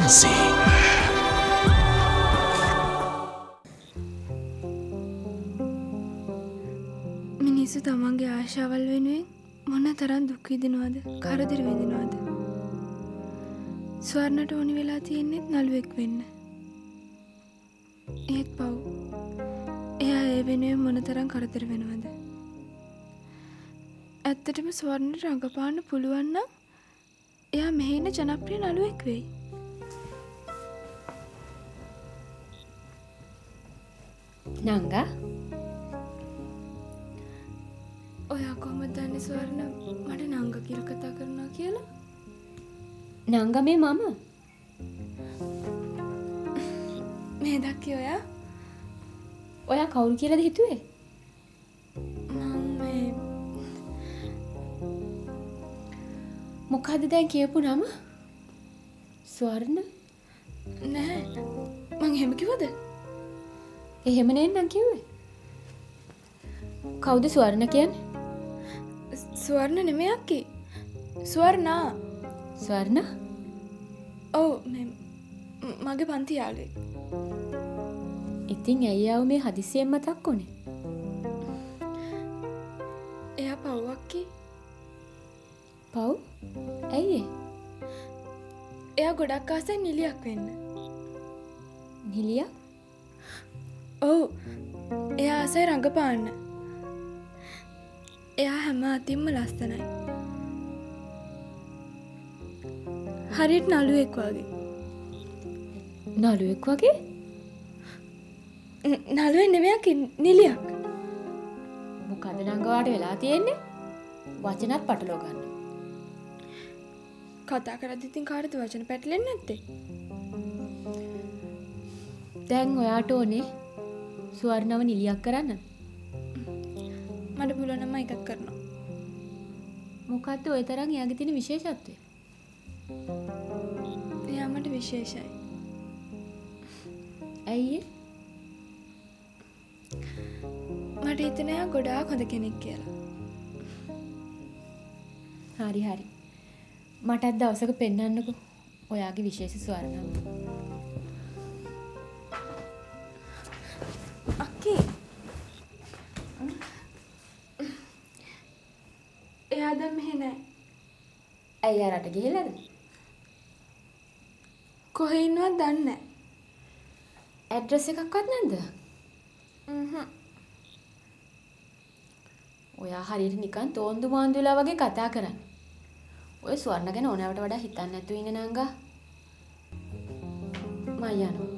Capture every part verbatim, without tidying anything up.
Hansi. මිනිස්සු තමන්ගේ ආශාවල් වෙනුවෙන් මොන තරම් දුක් විඳිනවද, කරදර විඳිනවද? ස්වර්ණට ඕනි වෙලා තියෙන්නේ නළුවෙක් වෙන්න. ඒත් පව්. එයා ඒ වෙනුවෙන් මොන තරම් කරදර වෙනවද? ඇත්තටම ස්වර්ණට රඟපාන්න පුළුවන් නම් එයා මෙහි ඉන්න ජනප්‍රිය නළුවෙක් වෙයි. නංගා ඔයා කොහොමද දන්නේ ස්වර්ණ මට නංගා කියලා කතා කරනවා කියලා? නංගා මේ මම. මේ දැක්කේ ඔයා? ඔයා කවුරු කියලාද හිතුවේ? මම මේ මොකද්ද දැන් කියපු නම? ස්වර්ණ? නෑ. මං එහෙම කිව්වද? එහෙම නෙන්නම් කිව්වේ. කවුද ස්වර්ණ කියන්නේ? ස්වර්ණ නෙමෙයි අක්කේ. ස්වර්ණා. ස්වර්ණ? ඔව් මේ මගේ පන්ති යාළුවෙක්. ඉතින් ඇයි ආව මේ හදිසියෙන් මතක් වුනේ? එයා පව් අක්කේ. පව්? ඇයි ඒ? එයා ගොඩක් ආසයි නිලියක් වෙන්න. නිලියක්? ඔව්. එයා ආසයි රඟපාන්න. එයා හැම අතින්ම ලස්සනයි. හරියට නළුවෙක් වගේ. නළුවෙක් වගේ? නළුවෙක් නෙමෙයි නිලියක්. මොකද නංගවාට වෙලා තියෙන්නේ? වචනත් පටලව ගන්න. කතා කරද්දි ඉතින් කාටද වචන පැටලෙන්නේ නැත්තේ? දැන් ඔයාට ඕනේ ස්වර්ණව නිලියක් කරන්න. මට පුළුවන් නම් එකක් කරනවා. මොකද්ද ඔය තරම් එයාගේ තියෙන විශේෂත්වය? එයා මට විශේෂයි. ඇයි? මට හිතෙනවා එයා ගොඩාක් හොඳ කෙනෙක් කියලා. හරි හරි. මටත් දවසක පෙන්වන්නකෝ ඔයාගේ විශේෂ ස්වර්ණව. අක්කේ. එයා දැන් මෙහෙ නැහැ. ඇයි ආරට ගිහිල්ලාද? කොහේ ඉන්නවද දන්නේ නැහැ. ඇඩ්‍රස් එකක්වත් නැද්ද? හ්ම්. ඔයා හරියට නිකන් තෝන්දු මාන්දුලා වගේ කතා කරන්නේ. ඔය ස්වර්ණ ගැන ඕනෑවට වඩා හිතන්නේ නැතුව ඉන්න නංගා. මම යනවා.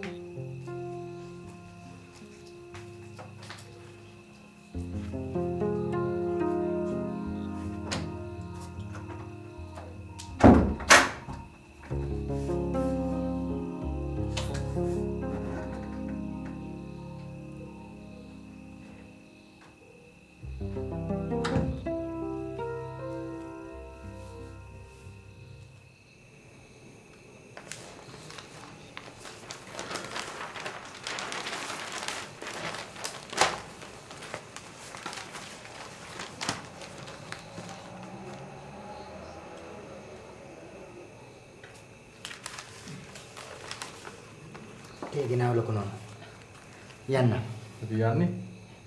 Teh ginaaw loko noon. Yan na. Ito yan eh.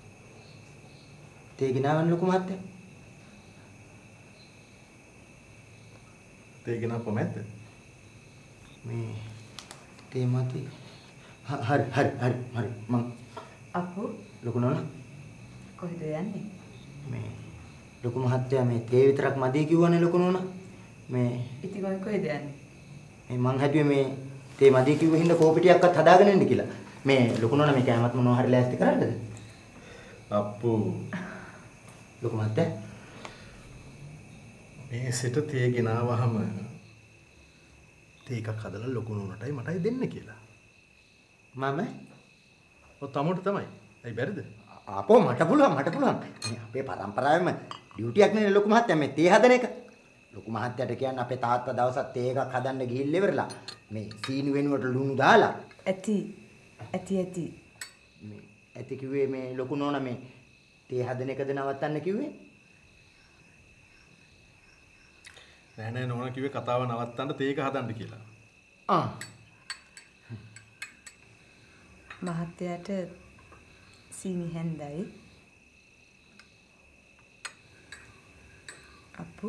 Teh ginaawan loko matte. Teh ginaaw pamette. Me teh mati. Hari hari hari hari mang. Apu? Loko noon. කොහෙද යන්නේ? Me ලොකු මහත්තයා මේ තේ විතරක් මදි කිව්වනේ ලොකු නෝනා. මේ ඉතින් ඔය කොහෙද යන්නේ? මේ මං හැදුවේ මේ තේ මදි කිව්ව හින්දා කෝපි ටිකක්වත් හදාගෙන ඉන්න කියලා. මේ ලොකු නෝනා මේ කෑමත් මොනවා හරි ලෑස්ති කරන්නද? අප්පු ලොකු මහත්තයා මේ සිට තේ ගෙනාවහම තේ එකක් හදලා ලොකු නෝනටයි මටයි දෙන්න කියලා. මම ඔය තමුන්ට තමයි. ඇයි බැරිද? අපෝ මට පුළුවන් මට පුළුවන්. මේ අපේ පරම්පරාවෙම ඩියුටියක් නේ ලොකු මහත්තයා මේ තේ හදන එක. ලොකු මහත්තයාට කියන්නේ අපේ තාත්තා දවසක් තේ එකක් හදන්න ගිහිල්ලා ඉවරලා මේ සීනි වෙනුවට ලුණු දාලා ඇති ඇති ඇති මේ ඇති කිව්වේ මේ ලොකු නෝනා මේ තේ හදන එකද නවත්තන්න කිව්වේ? නෑ නෑ නෝනා කිව්වේ කතාව නවත්තන්න තේ එක හදන්න කියලා. ආ මහත්තයාට සීනි හැන්දයි. අප්පු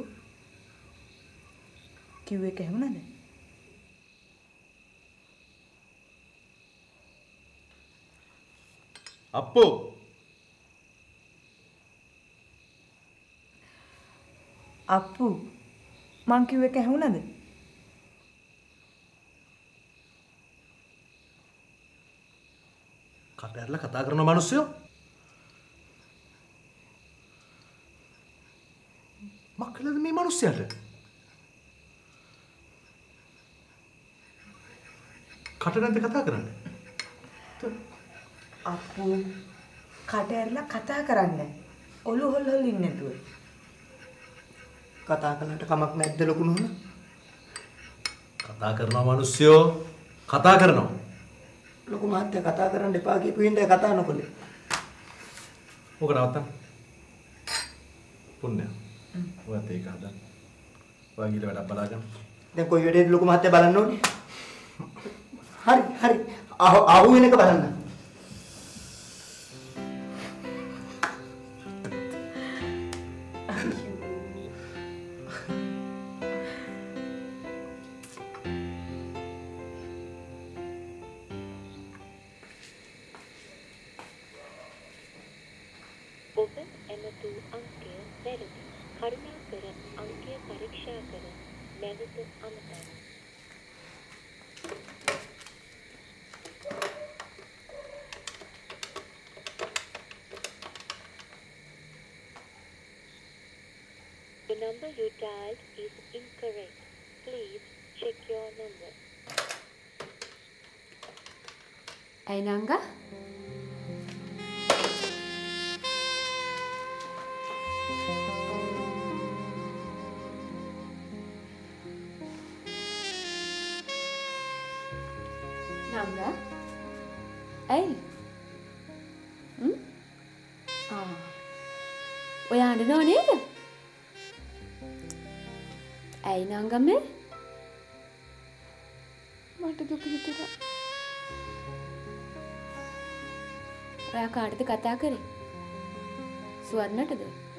කිව්ව එක ඇහුණාද? අප්පෝ අප්පු මං කිව්ව එක ඇහුණාද? කට ඇරලා කතා කරන මිනිස්සුયો මක්කලද මේ මිනිස්සයාට? කට නැන්ද කතා කරන්නේ? අප්පු කට ඇරලා කතා කරන්නේ. ඔලු හොල් හොල් ඉන්නේ නැතුව. කතා කරන්නට කමක් නැද්ද ලොකු නෝන? කතා කරනවා මිනිස්සුયો කතා කරනවා. ලොකු මහත්තයා කතා කරන්න එපා කියපු හින්දා කතා නොකළේ. ඕක නවත්තන්න. පුණ්‍ය. ඔයත් ඒක හදන්න. ඔයා ගිහලා වැඩක් බලාගන්න. දැන් කොයි වෙලේද ලොකු මහත්තයා බලන්න ඕනේ? හරි හරි. අහු අහු වෙන එක බලන්න. The number you dialed is incorrect. Please check your number. Ainanga? Nanga? Ay. Hmm? Ah. Oya handa neda? ඇයි නංගමේ? මට දුක හිතුණා. ඔයා කාටද කතා කරේ? සුවර්ණටද?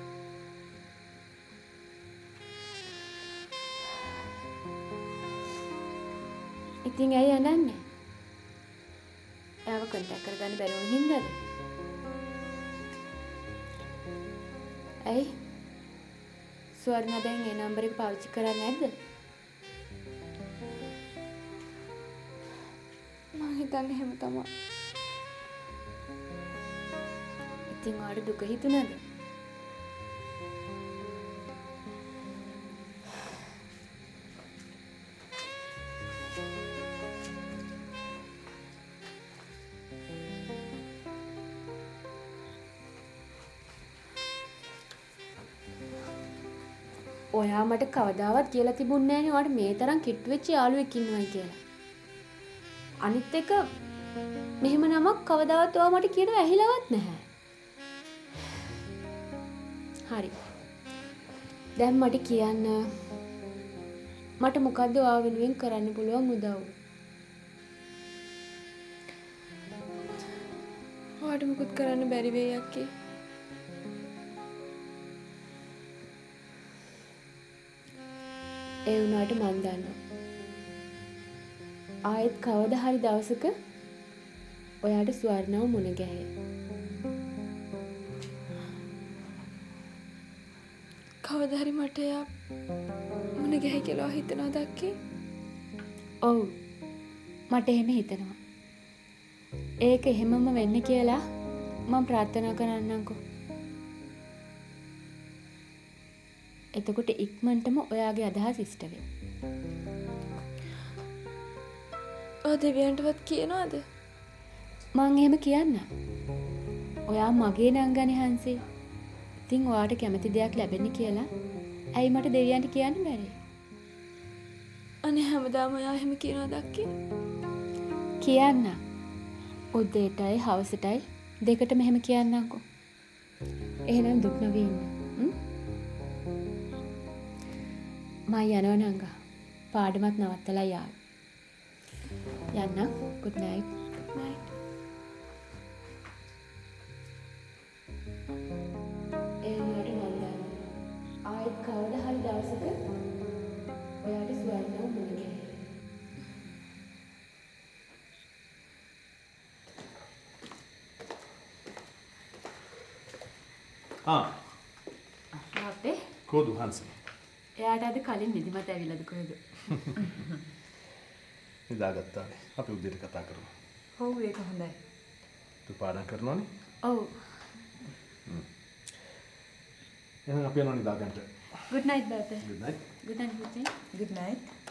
ඉතින් ඇයි අඬන්නේ? එයාව කොන්ටැක්ට් කරගන්න බැරි වුණ හින්දාද? ඇයි? ස්වර්ණ දැන් ඒ නම්බර එක පාවිච්චි කරන්නේ නැද්ද? මම හිතන්නේ එහෙම තමයි. ඉතින් ඔයාලට දුක හිතුණාද? ඔයා මට කවදාවත් කියලා තිබුණේ නැහැ නේ ඔයාට මේ තරම් කිට්ටු වෙච්ච යාළුවෙක් ඉන්නවයි කියලා. අනිත් එක මෙහෙම නමක් කවදාවත් ඔයා මට කියනවා ඇහිලවත් නැහැ. හරි. දැන් මට කියන්න මට මොකද්ද ඔයා වෙනුවෙන් කරන්න පුළුවන් උදව්? ඔයාට මොකුත් කරන්න බැරි වෙයි අක්කේ. ඒ වුණාට මන් දන්නවා ආයෙත් කවදා හරි දවසක ඔයාට ස්වර්ණව මුණ ගැහේ. කවදා හරි මට එයා මුණ ගැහි කියලා හිතනවද අක්කේ? ඔව් මට එහෙම හිතෙනවා. ඒක එහෙමම වෙන්න කියලා මම ප්‍රාර්ථනා කරන්නම්කෝ. එතකොට ඉක්මනටම ඔයාගේ අදහස් ඉෂ්ට වෙයි. ඔය දෙවියන්ටවත් කියනවද? මං එහෙම කියන්න. ඔයා මගේ නංගනේ හංසි. ඉතින් ඔයාට කැමති දෙයක් ලැබෙන්න කියලා ඇයි මට දෙවියන්ට කියන්න බැරි? අනේ හැමදාම ඔයා එහෙම කියනවද අක්කේ? කියන්න. උදේටයි හවසටයි දෙකටම එහෙම කියන්නම්කෝ. එහෙනම් දුක් නොවී ඉන්න. මම යනවා නංගා. පාඩමත් නවත්තලා යාවි. යන්න. good night. night. ඒ නට මන්දා ආයෙත් කවදා හරි දවසක ඔයාට ස්වර්ණව මුණ ගැහෙයි. ආ අපේ කොහොද හංසි? එයාට අද කලින් නිදිමත ඇවිල්ලාද කොහෙද? නිදාගත්තානේ. අපි උදේට කතා කරමු. ඔව් ඒක හොඳයි. තු පාඩම් කරනවනේ? ඔව්. එහෙනම් අපි යනවා නිදාගන්න. Good night, Bate. Good night. Good night, Bate. Good night.